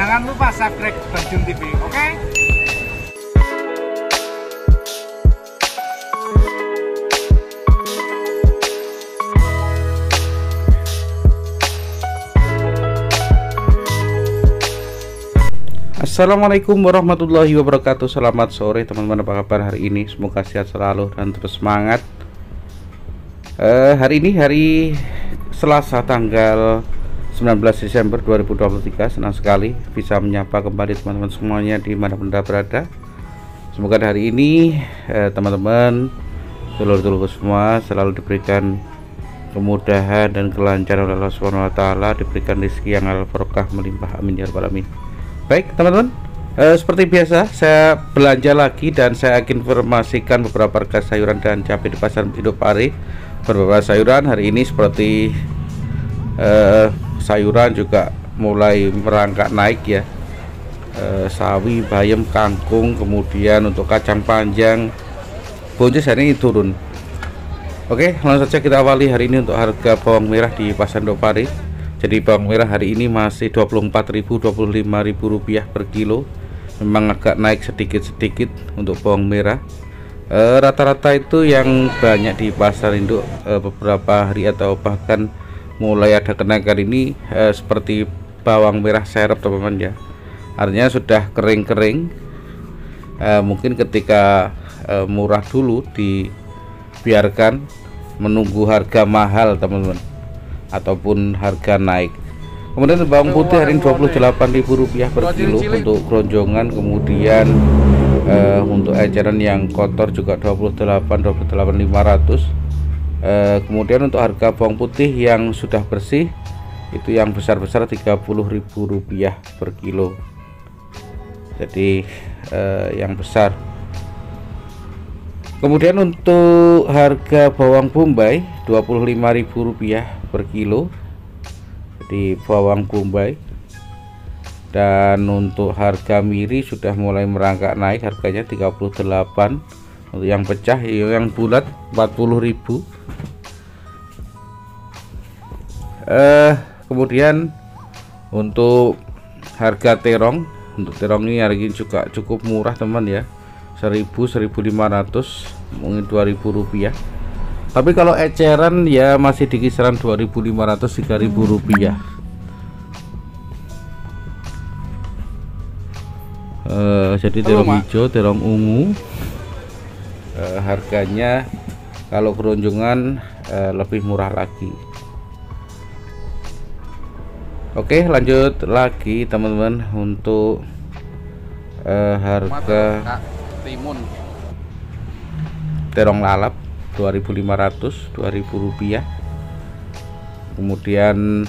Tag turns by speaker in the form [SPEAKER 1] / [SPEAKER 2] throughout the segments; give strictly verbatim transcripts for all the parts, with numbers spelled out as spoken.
[SPEAKER 1] Jangan lupa subscribe Bajung T V, oke? Okay?
[SPEAKER 2] Assalamualaikum warahmatullahi wabarakatuh. Selamat sore teman-teman, apa kabar hari ini? Semoga sehat selalu dan terus semangat. uh, Hari ini hari Selasa tanggal sembilan belas Desember dua ribu dua puluh tiga. Senang sekali bisa menyapa kembali teman-teman semuanya di mana Anda berada. Semoga hari ini teman-teman seluruh-seluruh semua selalu diberikan kemudahan dan kelancaran oleh Allah subhanahu wa taala, diberikan rezeki yang al-barokah melimpah, amin ya rabbal alamin. Baik teman-teman, eh, seperti biasa saya belanja lagi dan saya akan informasikan beberapa harga sayuran dan cabai di pasar Indopare. Beberapa sayuran hari ini seperti eh, sayuran juga mulai merangkak naik ya, eh, sawi, bayam, kangkung, kemudian untuk kacang panjang, buncis hari ini turun. Oke, langsung saja kita awali hari ini untuk harga bawang merah di pasar Indopare. Jadi bawang merah hari ini masih dua puluh empat ribu, dua puluh lima ribu rupiah per kilo. Memang agak naik sedikit-sedikit untuk bawang merah. Rata-rata e, itu yang banyak di pasar induk e, beberapa hari atau bahkan mulai ada kenaikan ini e, seperti bawang merah serep teman-teman ya. Artinya sudah kering-kering. E, mungkin ketika e, murah dulu dibiarkan menunggu harga mahal teman-teman, ataupun harga naik. Kemudian bawang putih hari ini dua puluh delapan ribu rupiah per kilo untuk keronjongan. Kemudian uh, untuk eceran yang kotor juga dua puluh delapan, dua puluh delapan ribu lima ratus. Uh, kemudian untuk harga bawang putih yang sudah bersih itu yang besar-besar tiga puluh ribu rupiah per kilo. Jadi uh, yang besar. Kemudian untuk harga bawang bombay dua puluh lima ribu rupiah per kilo di bawang bombay. Dan untuk harga miri sudah mulai merangkak naik, harganya tiga puluh delapan. Untuk yang pecah, yang bulat empat puluh ribu. Eh, kemudian untuk harga terong, untuk terong ini hari ini juga cukup murah teman ya, seribu, seribu lima ratus, mungkin dua ribu rupiah. Tapi kalau eceran ya masih di kisaran dua ribu lima ratus, tiga ribu rupiah. Uh, jadi terong hijau, terong ungu, uh, harganya kalau keronjongan uh, lebih murah lagi. Oke, lanjut lagi teman-teman untuk uh, harga
[SPEAKER 3] timun
[SPEAKER 2] terong lalap dua ribu lima ratus, dua ribu rupiah. Kemudian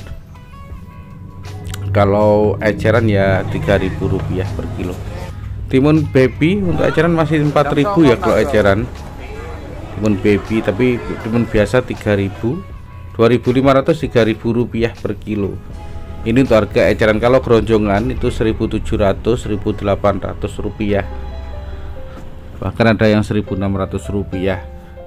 [SPEAKER 2] kalau eceran ya tiga ribu rupiah per kilo. Timun baby untuk eceran masih empat ribu ya kalau eceran. Timun baby, tapi timun biasa tiga ribu, dua ribu lima ratus, tiga ribu rupiah per kilo. Ini untuk harga eceran. Kalau keronjongan itu seribu tujuh ratus, seribu delapan ratus rupiah. Bahkan ada yang seribu enam ratus rupiah.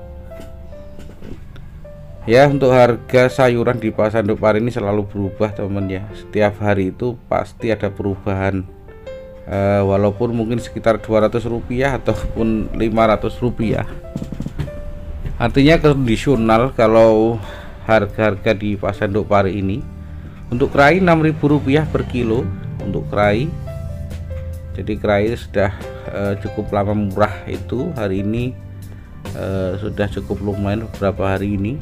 [SPEAKER 2] Ya, untuk harga sayuran di pasar Indopare ini selalu berubah teman ya. Setiap hari itu pasti ada perubahan, e, walaupun mungkin sekitar dua ratus rupiah ataupun lima ratus rupiah. Artinya kondisional kalau harga-harga di pasar Indopare ini. Untuk kerai enam ribu rupiah per kilo untuk kerai. Jadi kerai sudah e, cukup lama murah, itu hari ini e, sudah cukup lumayan beberapa hari ini.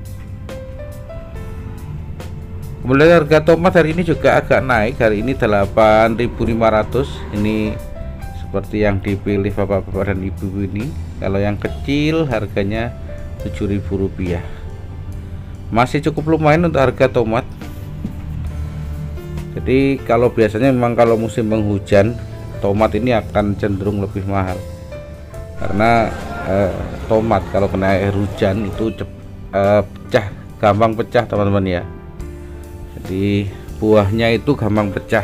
[SPEAKER 2] Kemudian harga tomat hari ini juga agak naik, hari ini delapan ribu lima ratus. Ini seperti yang dipilih bapak-bapak dan ibu ini. Kalau yang kecil harganya tujuh ribu rupiah. Masih cukup lumayan untuk harga tomat. Jadi kalau biasanya memang kalau musim penghujan tomat ini akan cenderung lebih mahal. Karena eh, tomat kalau kena air hujan itu eh, pecah, gampang pecah teman-teman ya. Jadi buahnya itu gampang pecah.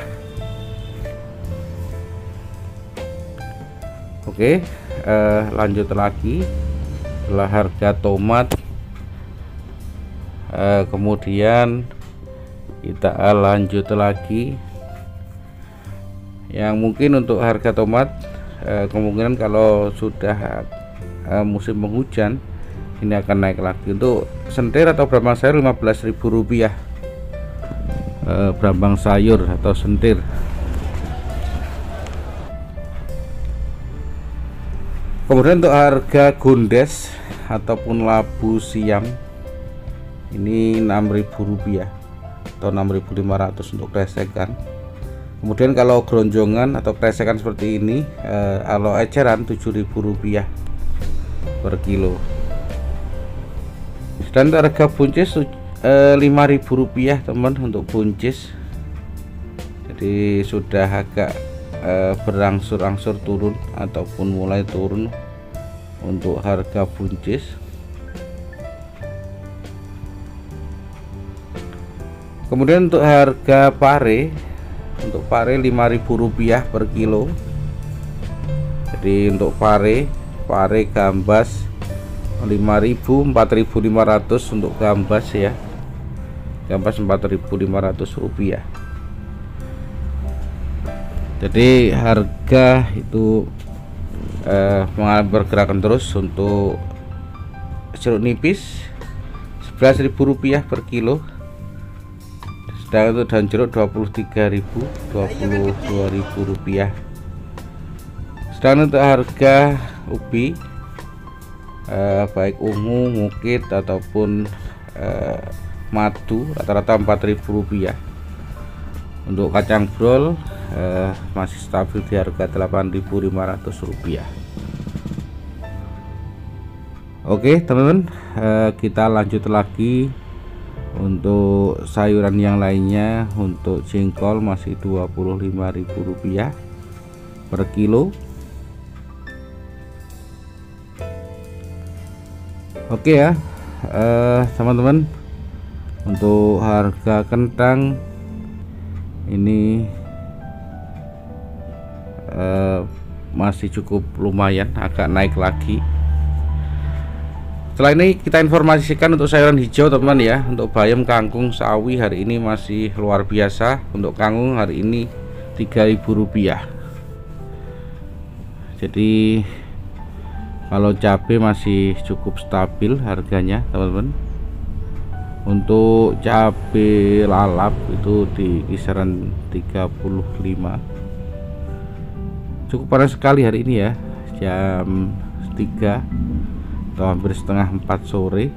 [SPEAKER 2] Oke, eh, lanjut lagi. Setelah harga tomat, eh, kemudian kita lanjut lagi Yang mungkin untuk harga tomat eh, kemungkinan kalau sudah eh, musim penghujan ini akan naik lagi. Untuk sentir atau brambang sayur lima belas ribu rupiah. eh, Brambang sayur atau sentir. Kemudian untuk harga gondes ataupun labu siam ini enam ribu rupiah atau enam ribu lima ratus untuk kresekan. Kemudian kalau geronjongan atau kresekan seperti ini eh, kalau eceran tujuh ribu rupiah per kilo. Dan harga buncis eh, lima ribu rupiah teman untuk buncis. Jadi sudah agak eh, berangsur-angsur turun ataupun mulai turun untuk harga buncis. Kemudian untuk harga pare, untuk pare lima ribu rupiah per kilo. Jadi untuk pare, pare gambas lima ribu, empat ribu lima ratus untuk gambas ya. Gambas empat ribu lima ratus rupiah. Jadi harga itu eh, mengalami pergerakan terus. Untuk jeruk nipis sebelas ribu rupiah per kilo. Sedangkan untuk daun jeruk dua puluh tiga ribu, dua puluh dua ribu rupiah. Sedangkan untuk harga ubi eh, baik ungu, mukit ataupun eh, madu rata-rata empat ribu rupiah. Untuk kacang brol eh, masih stabil di harga delapan ribu lima ratus rupiah. Oke teman-teman, eh, kita lanjut lagi untuk sayuran yang lainnya. Untuk jengkol masih dua puluh lima ribu rupiah per kilo. Oke ya eh, teman-teman, untuk harga kentang ini eh, masih cukup lumayan, agak naik lagi. Setelah ini kita informasikan untuk sayuran hijau teman ya. Untuk bayam, kangkung, sawi hari ini masih luar biasa. Untuk kangkung hari ini tiga ribu rupiah. Jadi kalau cabai masih cukup stabil harganya teman-teman. Untuk cabai lalap itu di kisaran tiga puluh lima. Cukup panas sekali hari ini ya, jam tiga atau hampir setengah empat sore.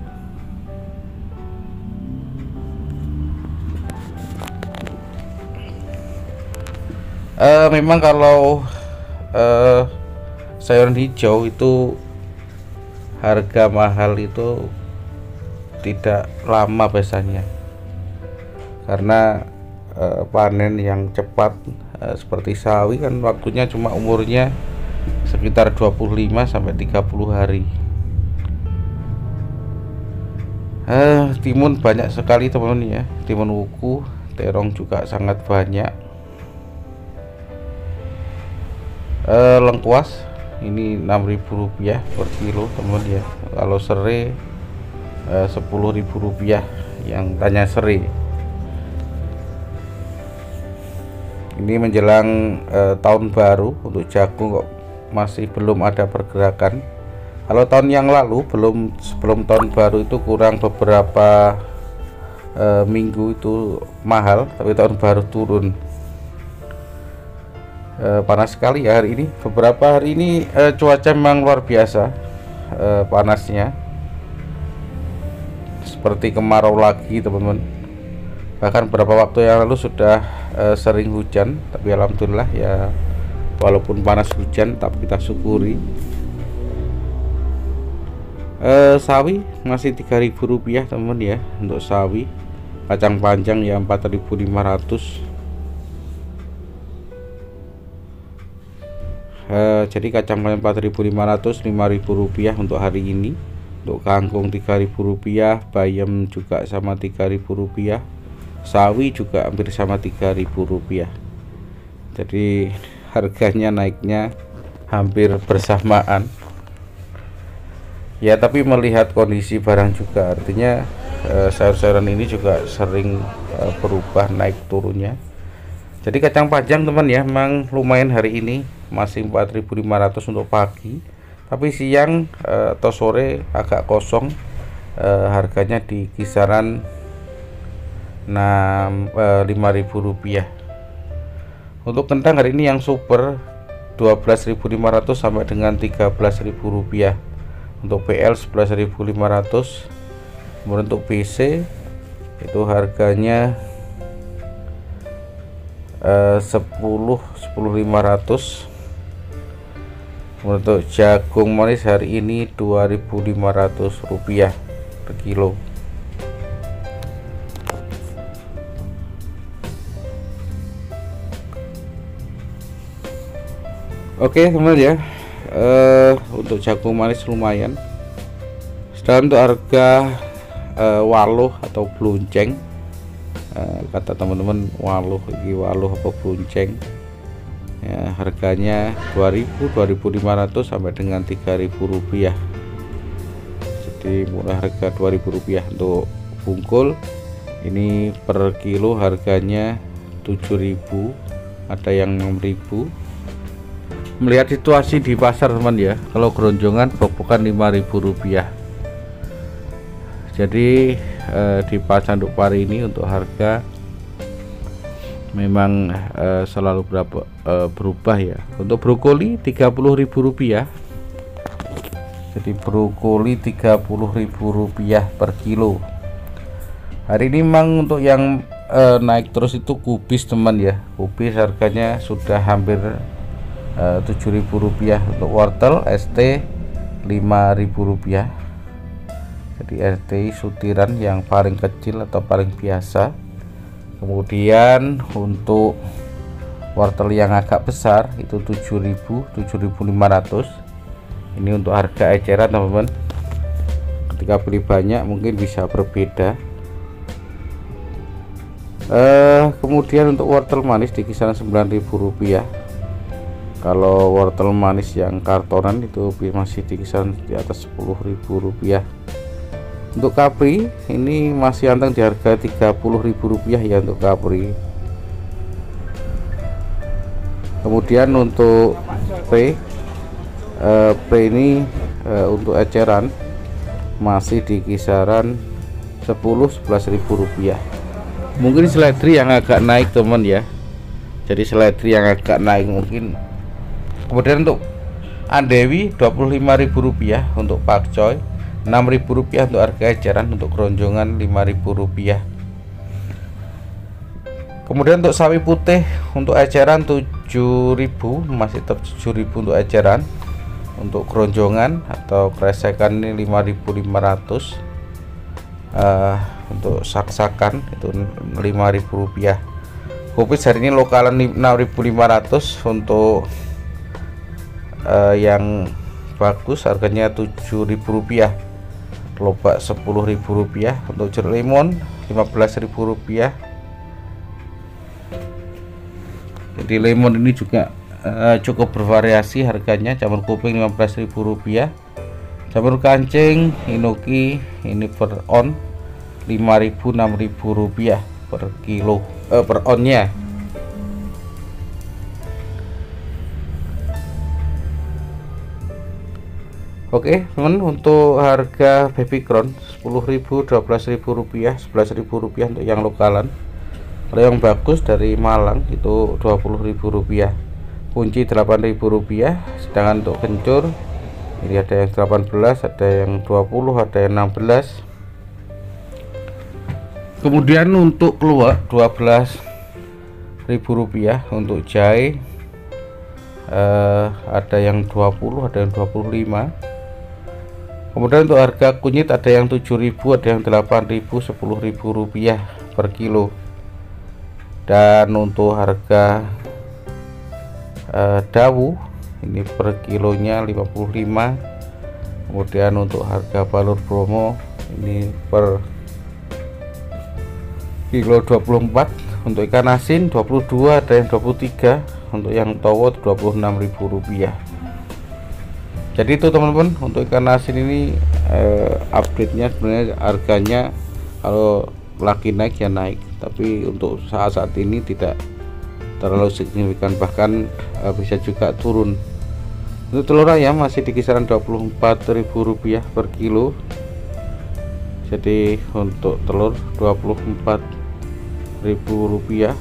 [SPEAKER 2] Uh, memang kalau uh, sayuran hijau itu harga mahal itu tidak lama biasanya, karena uh, panen yang cepat uh, seperti sawi kan waktunya cuma umurnya sekitar dua puluh lima sampai tiga puluh hari. Uh, timun banyak sekali teman-teman ya, timun wuku, terong juga sangat banyak. Uh, lengkuas ini enam ribu rupiah per kilo teman-teman ya. Kalau serai sepuluh ribu rupiah yang tanya serai. Ini menjelang eh, tahun baru. Untuk jagung kok masih belum ada pergerakan. Kalau tahun yang lalu belum, sebelum tahun baru itu kurang beberapa eh, minggu itu mahal, tapi tahun baru turun. Eh, panas sekali ya hari ini. Beberapa hari ini eh, cuaca memang luar biasa eh, panasnya, seperti kemarau lagi teman-teman. Bahkan beberapa waktu yang lalu sudah uh, sering hujan, tapi alhamdulillah ya, walaupun panas hujan tapi kita syukuri. uh, sawi masih tiga ribu rupiah teman-teman ya. Untuk sawi, kacang panjang ya empat ribu lima ratus. uh, jadi kacang panjang empat ribu lima ratus, lima ribu rupiah untuk hari ini. Untuk kangkung tiga ribu rupiah, bayam juga sama tiga ribu rupiah, sawi juga hampir sama tiga ribu rupiah. Jadi harganya naiknya hampir bersamaan ya, tapi melihat kondisi barang juga, artinya eh, sayur-sayuran ini juga sering eh, berubah naik turunnya. Jadi kacang panjang teman ya, memang lumayan hari ini masih empat ribu lima ratus untuk pagi, tapi siang eh, atau sore agak kosong, eh, harganya di kisaran lima ribu rupiah. Untuk kentang hari ini yang super dua belas ribu lima ratus sampai dengan tiga belas ribu rupiah. Untuk P L sebelas ribu lima ratus. Kemudian untuk B C itu harganya Uh, sepuluh sepuluh lima ratus. Untuk jagung manis hari ini dua ribu lima ratus rupiah per kilo. Oke teman ya, uh, untuk jagung manis lumayan. Sedangkan untuk harga uh, waluh atau blunceng, kata teman-teman waluh ini waluh apa bunceng ya, harganya dua ribu dua ribu lima ratus sampai dengan tiga ribu rupiah. Jadi mulai harga dua ribu rupiah. Untuk bungkul ini per kilo harganya tujuh ribu, ada yang enam ribu. Melihat situasi di pasar teman ya, kalau geronjongan pokoknya lima ribu rupiah. Jadi eh, di pasar Canduk Pari ini untuk harga memang eh, selalu berapa, eh, berubah ya. Untuk brokoli tiga puluh ribu rupiah. Jadi brokoli tiga puluh ribu rupiah per kilo. Hari ini memang untuk yang eh, naik terus itu kubis teman ya. Kubis harganya sudah hampir eh, tujuh ribu rupiah. Untuk wortel S T lima ribu rupiah. Jadi S T I sutiran yang paling kecil atau paling biasa. Kemudian untuk wortel yang agak besar itu tujuh ribu, tujuh ribu lima ratus. Ini untuk harga eceran teman-teman. Ketika beli banyak mungkin bisa berbeda. Eh, kemudian untuk wortel manis di kisaran sembilan ribu rupiah. Kalau wortel manis yang kartonan itu masih di kisaran di atas sepuluh ribu rupiah. Untuk kapri ini masih anteng di harga tiga puluh ribu rupiah ya untuk kapri. Kemudian untuk P eh, P ini eh, untuk eceran masih di kisaran sepuluh sebelas ribu rupiah. Mungkin seledri yang agak naik teman ya. Jadi seledri yang agak naik mungkin. Kemudian untuk andewi dua puluh lima ribu rupiah. Untuk pakcoy enam ribu rupiah untuk harga eceran. Untuk keronjongan lima ribu rupiah. Kemudian untuk sawi putih untuk eceran tujuh ribu, masih tetap tujuh ribu untuk eceran. Untuk keronjongan atau kresekan ini lima ribu lima ratus. uh, Untuk saksakan itu lima ribu rupiah. Kupis hari ini lokalan enam ribu lima ratus. Untuk uh, yang bagus harganya tujuh ribu rupiah. Lobak sepuluh ribu rupiah. Untuk jeruk limon lima belas ribu rupiah. Jadi lemon ini juga uh, cukup bervariasi harganya. Jamur kuping lima belas ribu rupiah. Jamur kancing inoki ini per on lima ribu enam ribu rupiah per kilo, eh, per onnya. Oke teman, untuk harga baby crown sepuluh ribu, dua belas ribu rupiah, sebelas ribu rupiah untuk yang lokalan. Kalau yang bagus dari Malang itu dua puluh ribu rupiah. Kunci delapan ribu rupiah. Sedangkan untuk kencur ini ada yang delapan belas, ada yang dua puluh, ada yang enam belas. Kemudian untuk keluar dua belas ribu rupiah. Untuk jahe eh, ada yang dua puluh, ada yang dua puluh lima. Kemudian untuk harga kunyit ada yang tujuh ribu, ada yang delapan ribu, sepuluh ribu rupiah per kilo. Dan untuk harga eh, dawu ini per kilonya lima puluh lima. Kemudian untuk harga balur Bromo ini per kilo dua puluh empat. Untuk ikan asin dua puluh dua, ada yang dua puluh tiga. Untuk yang towo dua puluh enam ribu rupiah. Jadi itu teman-teman, untuk ikan asin ini eh, update-nya sebenarnya harganya kalau lagi naik ya naik, tapi untuk saat-saat ini tidak terlalu signifikan, bahkan uh, bisa juga turun. Untuk telur ayam masih di kisaran dua puluh empat ribu rupiah per kilo. Jadi untuk telur dua puluh empat ribu rupiah.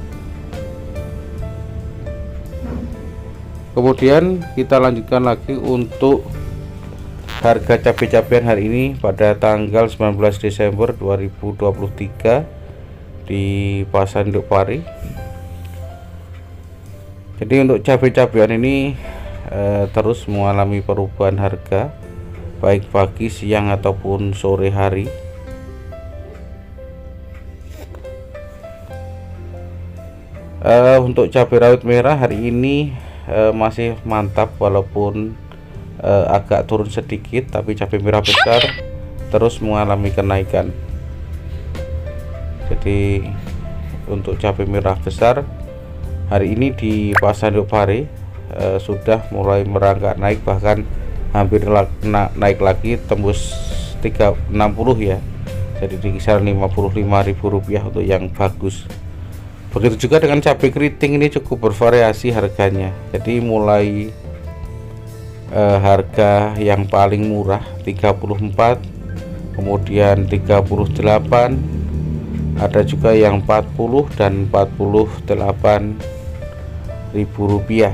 [SPEAKER 2] Kemudian kita lanjutkan lagi untuk harga cabai-cabian hari ini pada tanggal sembilan belas Desember dua ribu dua puluh tiga di Pasar Induk Pari. Jadi untuk cabai-cabian ini eh, terus mengalami perubahan harga baik pagi, siang ataupun sore hari. Eh, untuk cabai rawit merah hari ini Uh, masih mantap, walaupun uh, agak turun sedikit, tapi cabai merah besar terus mengalami kenaikan. Jadi untuk cabai merah besar hari ini di Pasar Induk Pari uh, sudah mulai merangkak naik, bahkan hampir na naik lagi tembus tiga enam puluh ya. Jadi di kisaran lima puluh lima ribu rupiah untuk yang bagus. Begitu juga dengan cabai keriting, ini cukup bervariasi harganya. Jadi mulai eh, harga yang paling murah tiga puluh empat, kemudian tiga puluh delapan, ada juga yang empat puluh dan empat puluh delapan ribu rupiah.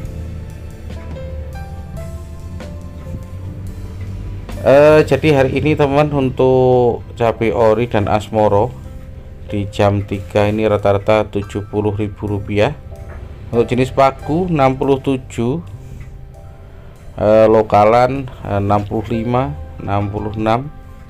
[SPEAKER 2] Eh, jadi hari ini teman, untuk cabai ori dan asmoro di jam tiga ini rata-rata tujuh puluh ribu rupiah. Untuk jenis paku enam puluh tujuh, eh, lokalan eh, enam puluh lima, enam puluh enam.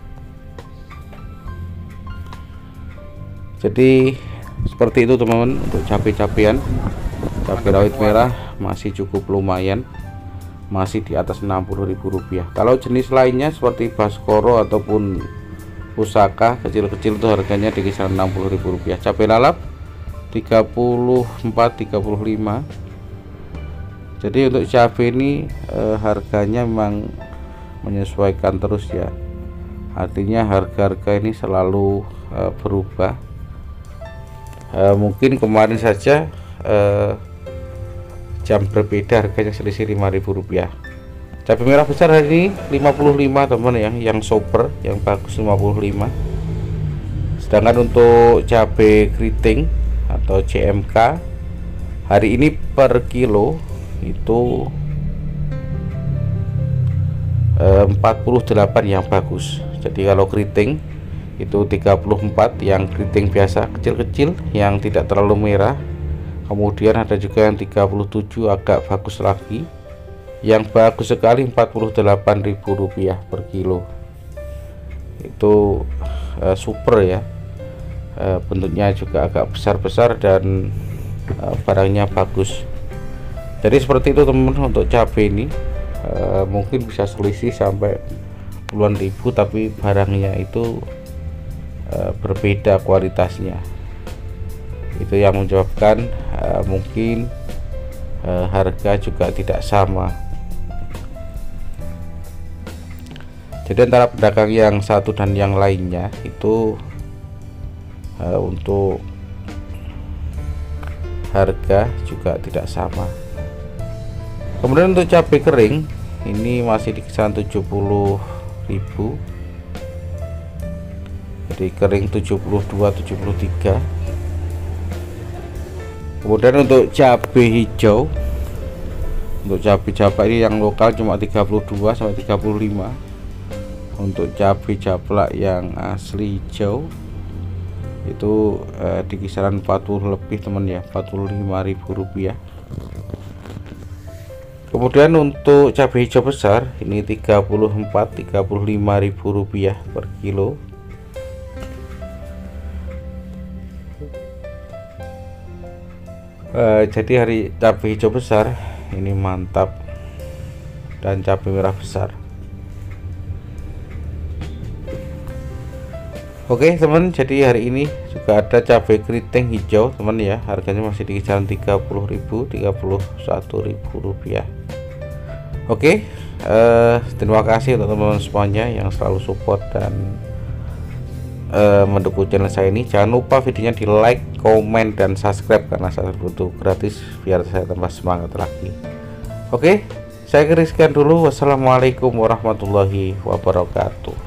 [SPEAKER 2] Jadi seperti itu teman-teman untuk cabai-cabian. Cabai rawit merah masih cukup lumayan, masih di atas enam puluh ribu rupiah. Kalau jenis lainnya seperti baskoro ataupun pusaka kecil-kecil itu harganya di kisaran enam puluh ribu rupiah. Cabai lalap tiga puluh empat, tiga puluh lima. Jadi untuk cabai ini eh, harganya memang menyesuaikan terus ya. Artinya harga-harga ini selalu eh, berubah. Eh, mungkin kemarin saja eh, jam berbeda harganya selisih lima ribu rupiah. Cabai merah besar hari ini lima puluh lima teman ya, yang super, yang bagus lima puluh lima. Sedangkan untuk cabai keriting atau C M K hari ini per kilo itu eh, empat puluh delapan yang bagus. Jadi kalau keriting itu tiga puluh empat, yang keriting biasa kecil-kecil yang tidak terlalu merah. Kemudian ada juga yang tiga puluh tujuh agak bagus lagi. Yang bagus sekali empat puluh delapan ribu rupiah per kilo. Itu uh, super ya. Uh, bentuknya juga agak besar-besar dan uh, barangnya bagus. Jadi seperti itu teman-teman untuk cabai ini. Uh, mungkin bisa selisih sampai puluhan ribu, tapi barangnya itu uh, berbeda kualitasnya. Itu yang menyebabkan uh, mungkin uh, harga juga tidak sama. Jadi antara pedagang yang satu dan yang lainnya itu uh, untuk harga juga tidak sama. Kemudian untuk cabai kering ini masih di kisaran tujuh puluh ribu. Jadi kering tujuh puluh dua, tujuh puluh tiga. Kemudian untuk cabai hijau, untuk cabai-cabai ini yang lokal cuma tiga puluh dua sampai tiga puluh lima. Untuk cabai jablak yang asli hijau itu eh, di kisaran empat puluh lebih teman ya, empat puluh lima ribu rupiah. Kemudian untuk cabai hijau besar ini tiga puluh empat, tiga puluh lima ribu rupiah per kilo. Eh, jadi hari cabai hijau besar ini mantap, dan cabai merah besar. Oke teman, jadi hari ini juga ada cabai keriting hijau teman ya, harganya masih di kisaran tiga puluh ribu, tiga puluh satu ribu rupiah. Oke, eh, terima kasih untuk teman-teman semuanya yang selalu support dan uh, mendukung channel saya ini, jangan lupa videonya di like, komen, dan subscribe karena saya butuh gratis biar saya tambah semangat lagi. Oke, saya kira sekian dulu. Wassalamualaikum warahmatullahi wabarakatuh.